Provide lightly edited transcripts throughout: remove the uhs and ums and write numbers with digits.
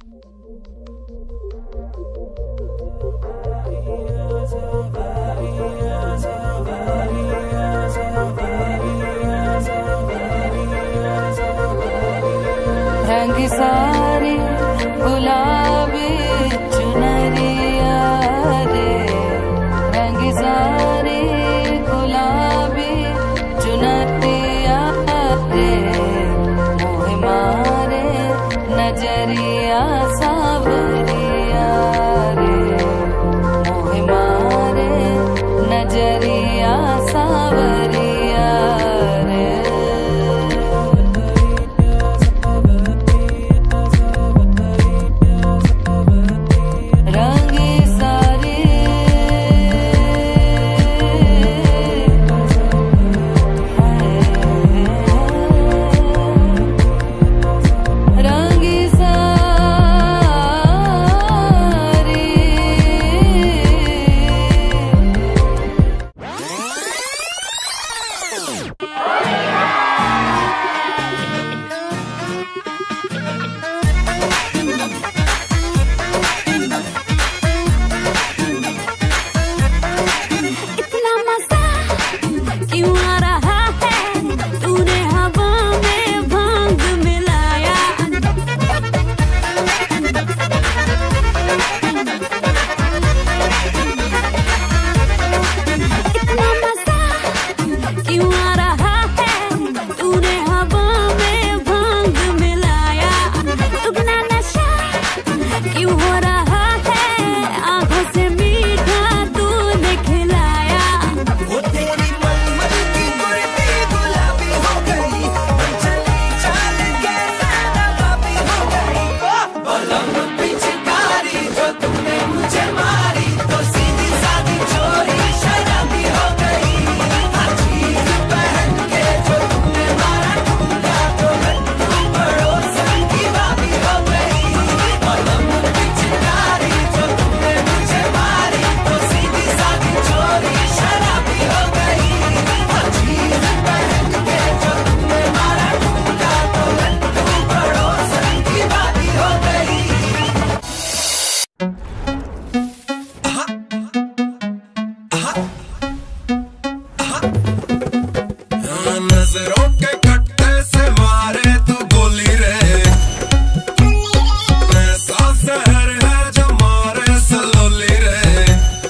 रंग सारी गुलाबी चुनरिया रे, रंग सारी गुलाबी चुनरिया रे, मोह मारे नजरिया सावरिया रे, मोह मारे नजरिया सावरिया रे। नजरों के कट्टे से मारे तू गोली रे, ऐसा जहर है जो मारे सलोली रे।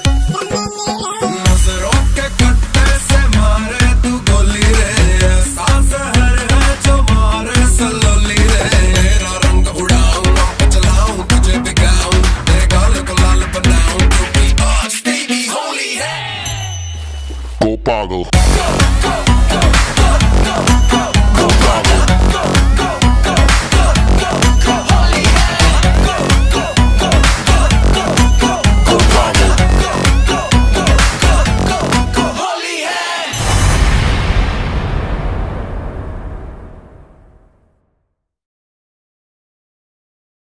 नजरों के कट्टे से मारे तू गोली रे, ऐसा जहर है जो मारे सलोली रे। तेरा रंग उड़ाऊं, चलाऊं, तुझे बिगाऊं, तेरे गाल को लाल बनाऊं, क्योंकि आज तेरी होली है। Go Pago. Go Pago.